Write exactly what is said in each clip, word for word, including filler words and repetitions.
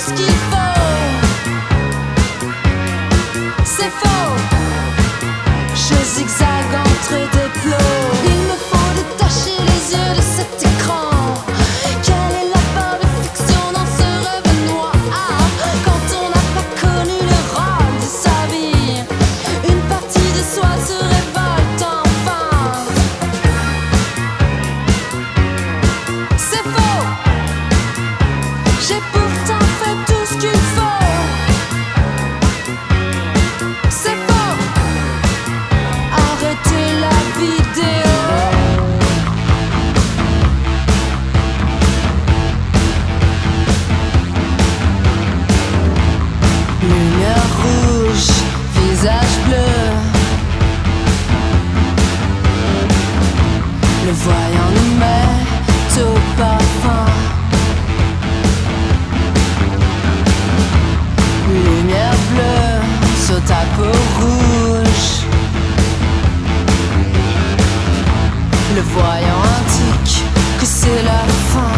ce qu'il faut. C'est faux. Je zigzague entre des plots. Il me faut détacher les yeux de cet écran. Quelle est la part de fiction dans ce rêve noir? Quand on n'a pas connu le rôle de sa vie, une partie de soi se révolte enfin. C'est faux. J'ai pourtant fait tout ce qu'il faut. C'est faux. Arrêtez la vidéo. Lumière rouge, visage bleu. Le voyant nous met au parfum. Lumière bleue sur ta peau rouge. Le voyant indique que c'est la fin.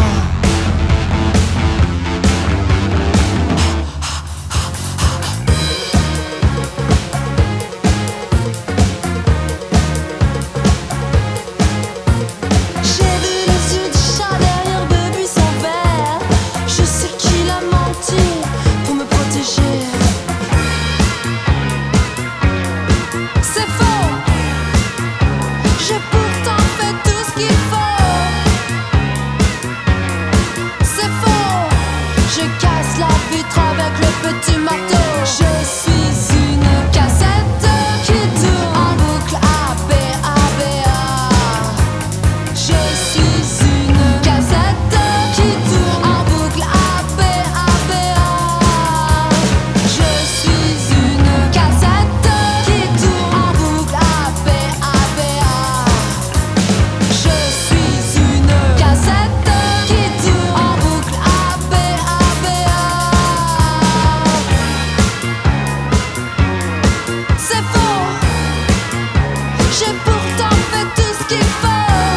J'ai vu les yeux du chat derrière le buisson vert. Je sais qu'il a menti pour me protéger. C'est faux. J'ai pourtant fait tout ce qu'il faut. C'est faux. Je casse la vitre avec le petit marteau. Je suis une cassette qui tourne en boucle. A B A B A. Je suis une cassette qui tourne en boucle. A B A B A. Je suis une cassette qui tourne en boucle. A B A B A. Je suis une cassette qui tourne en boucle. A B A B A. C'est faux. J'ai pourtant fait tout ce qu'il faut.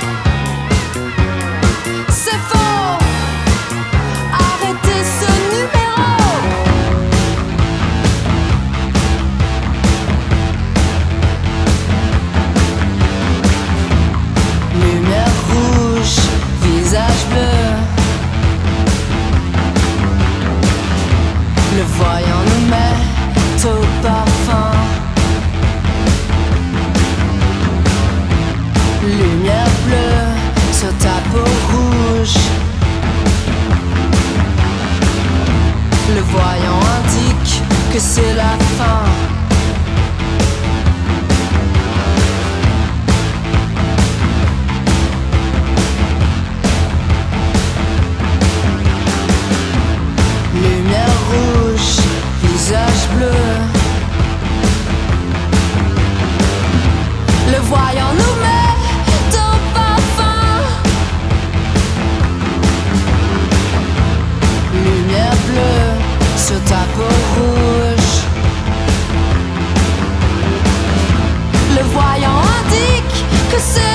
C'est faux. Arrêtez ce numéro. Lumière rouge, visage bleu. Le voyant nous met au parfum. Lumière bleue sur ta peau rouge. Le voyant indique que c'est la fin. Lumière rouge, visage bleu. Le voyant nous met au parfum. Lumière bleue sur ta peau rouge. Le voyant indique que c'est